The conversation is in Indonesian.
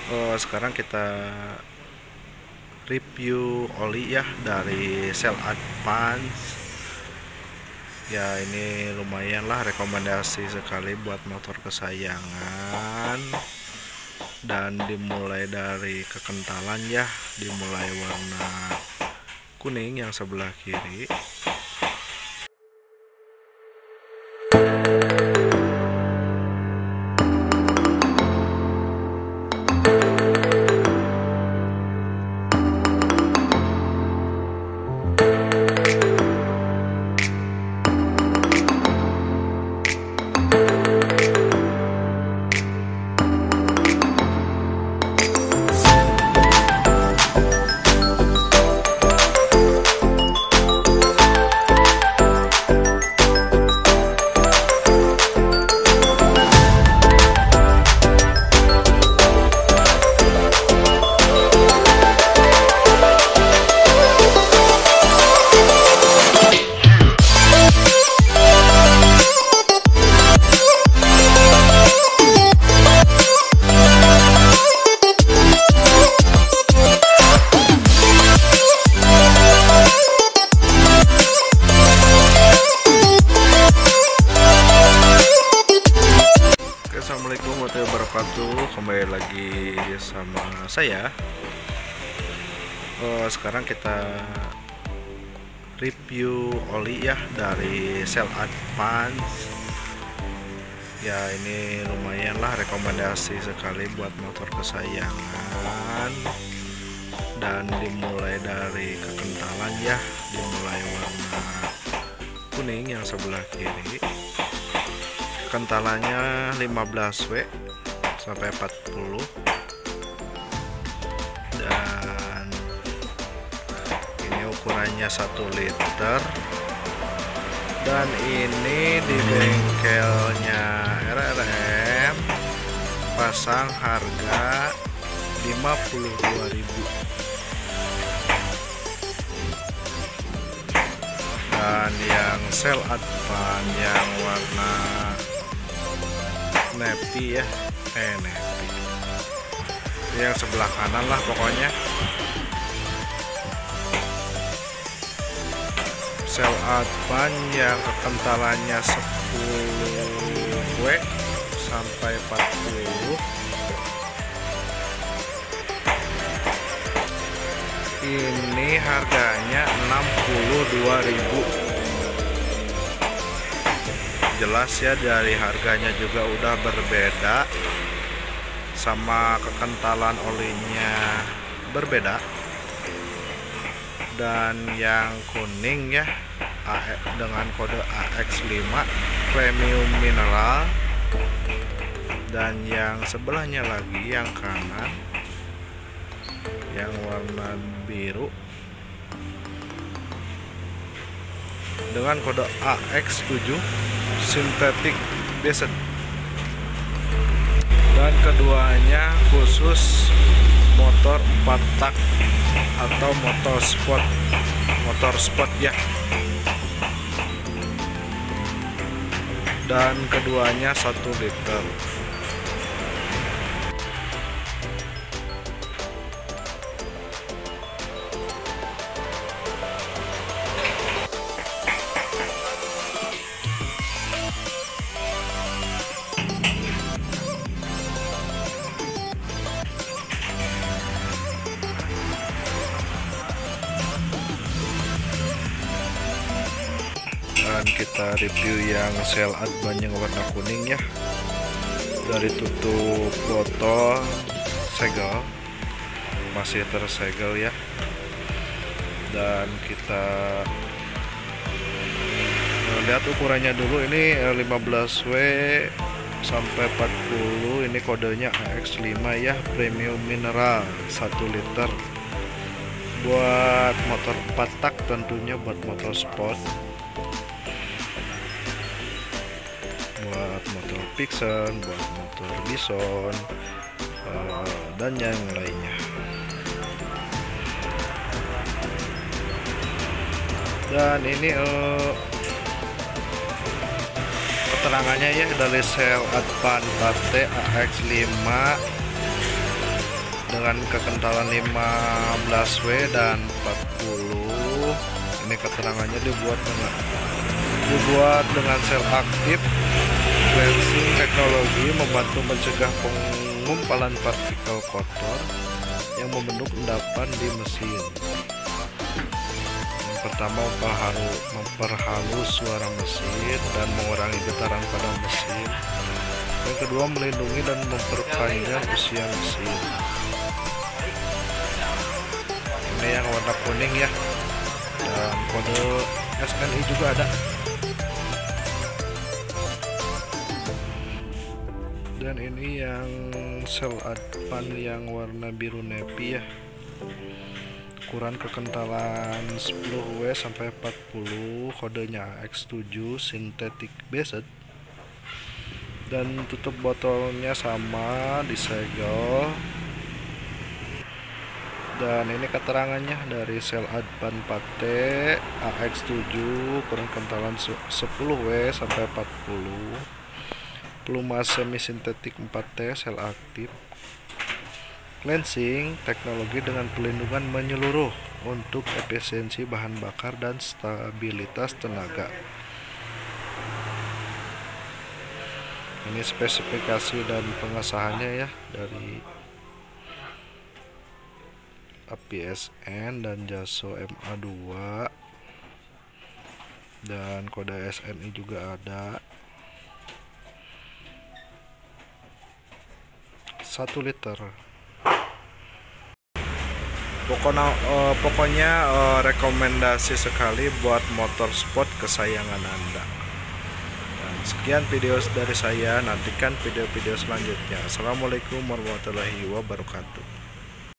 Sekarang kita review oli ya dari Shell Advance. Ya ini lumayan lah, rekomendasi sekali buat motor kesayangan. Dan dimulai dari kekentalan ya, dimulai warna kuning yang sebelah kiri. Assalamualaikum warahmatullahi wabarakatuh. Kembali lagi sama saya. Sekarang kita review oli ya dari Shell Advance. Ya ini lumayan lah, rekomendasi sekali buat motor kesayangan. Dan dimulai dari kekentalan ya, dimulai warna kuning yang sebelah kiri. Kentalannya 15W sampai 40, dan ini ukurannya 1 liter, dan ini di bengkelnya RRM pasang harga 52.000. Dan yang Shell Advance yang warna navy ya, navy yang sebelah kanan lah pokoknya. Shell Advance yang kekentalannya 10W sampai 40. Ini harganya 62.000. Jelas ya, dari harganya juga udah berbeda, sama kekentalan olinya berbeda. Dan yang kuning ya, dengan kode AX5 premium mineral, dan yang sebelahnya lagi yang kanan yang warna biru dengan kode AX7 synthetic based. Dan keduanya khusus motor 4 tak atau motor sport ya. Dan keduanya 1 liter. Dan kita review yang Shell Advance yang warna kuning ya. Dari tutup botol segel masih tersegel ya. Dan kita lihat ukurannya dulu, ini 15W sampai 40. Ini kodenya AX5 ya, premium mineral 1 liter. Buat motor 4 tak tentunya, buat motor sport, buat motor Vixen, buat motor Bison, dan yang lainnya. Dan ini keterangannya ya dari Shell Advance AX5 dengan kekentalan 15W dan 40. Ini keterangannya dibuat dengan sel aktif. Cleansing teknologi membantu mencegah pengumpalan partikel kotor yang membentuk endapan di mesin. Yang pertama, memperhalus suara mesin dan mengurangi getaran pada mesin. Yang kedua, melindungi dan memperpanjang usia mesin. Ini yang warna kuning ya, dan kode SNI juga ada. Dan ini yang sel advan yang warna biru navy ya, ukuran kekentalan 10W sampai 40, kodenya X7 synthetic based, dan tutup botolnya sama, disegel. Dan ini keterangannya dari sel advan Pate AX7, ukuran kentalan 10W sampai 40, pluma semi sintetik 4T, sel aktif. Cleansing teknologi dengan pelindungan menyeluruh untuk efisiensi bahan bakar dan stabilitas tenaga. Ini spesifikasi dan pengesahannya ya dari APSN dan JASO MA2, dan kode SNI juga ada. 1 liter. Pokoknya rekomendasi sekali buat motor sport kesayangan Anda. Dan sekian video dari saya, nantikan video-video selanjutnya. Assalamualaikum warahmatullahi wabarakatuh.